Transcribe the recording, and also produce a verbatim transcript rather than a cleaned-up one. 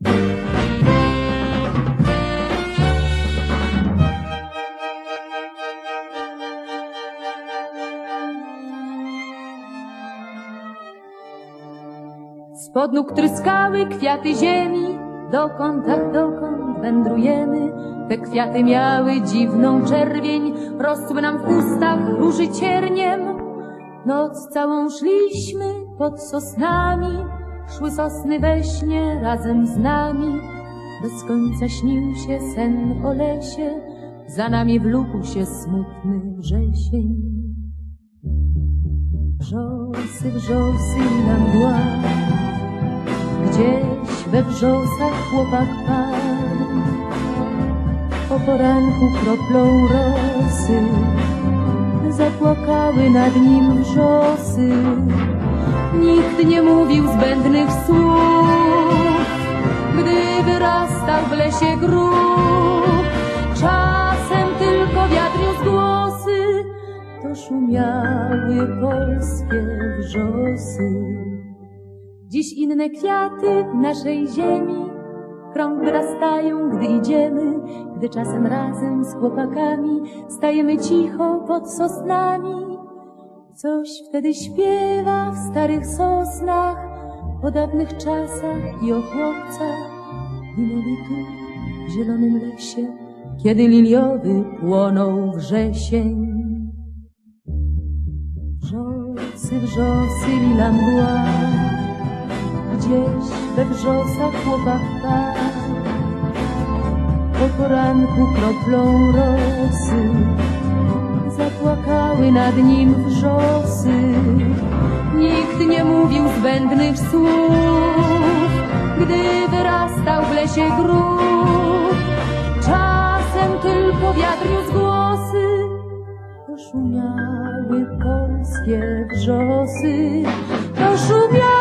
Spod nóg tryskały kwiaty ziemi, dokąd, ach dokąd wędrujemy. Te kwiaty miały dziwną czerwień, rosły nam w ustach róży cierniem. Noc całą szliśmy pod sosnami, szły sosny we śnie razem z nami. Bez końca śnił się sen o lesie, za nami wlókł się smutny wrzesień. Wrzosy, wrzosy i na mgła, gdzieś we wrzosach chłopak padł. Po poranku kroplą rosy zapłakały nad nim wrzosy. Nikt nie mówił zbędnych słów, gdy wyrastał w lesie grób. Czasem tylko wiatr niósł głosy, to szumiały polskie wrzosy. Dziś inne kwiaty w naszej ziemi krąg wyrastają, gdy idziemy, gdy czasem razem z chłopakami stajemy cicho pod sosnami. Coś wtedy śpiewa w starych sosnach o dawnych czasach i o chłopcach. Minęli tu w zielonym lesie, kiedy liliowy płonął wrzesień. Wrzosy, wrzosy, lila mgła, gdzieś we wrzosach chłopak padł. Po poranku kroplą rosy zapłakały nad nim wrzosy. Nikt nie mówił zbędnych słów, gdy wyrastał w lesie grób. Czasem tylko wiatr niósł głosy, to szumiały polskie wrzosy, to szumiały